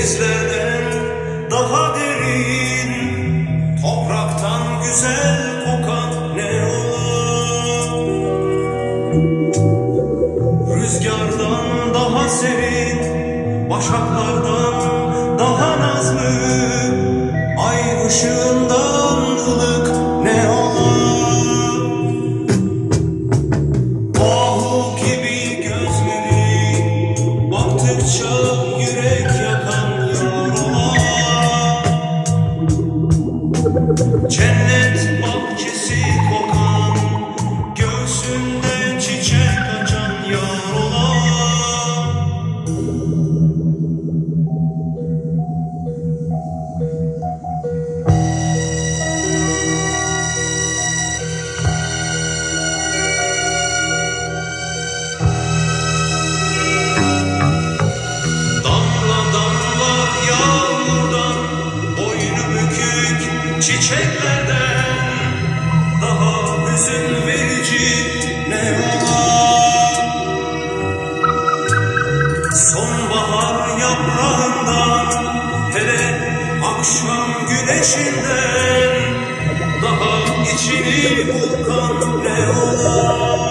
denizlerden daha derin, topraktan güzel kokan ne olur? Rüzgardan daha serin, başaklardan daha nazlı, ay ışığından ılık ne olur? Ahu gibi gözleri, baktıkça yürek yakan yaralar. Cennet bahçesi kokan, göğsünde çiçek açan yaralar. Çiçeklerden daha hüzün verici ne var? Sonbahar yaprağından, hele akşam güneşinden daha içini burkan ne var?